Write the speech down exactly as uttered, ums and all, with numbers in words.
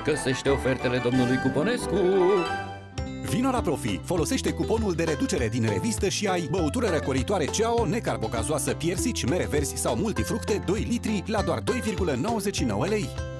Găsește ofertele domnului Cuponescu! Vino la Profi, folosește cuponul de reducere din revistă și ai băutură răcoritoare C A O, necarbogazoasă, piersici, mere verzi sau multifructe doi litri la doar doi virgulă nouăzeci și nouă lei.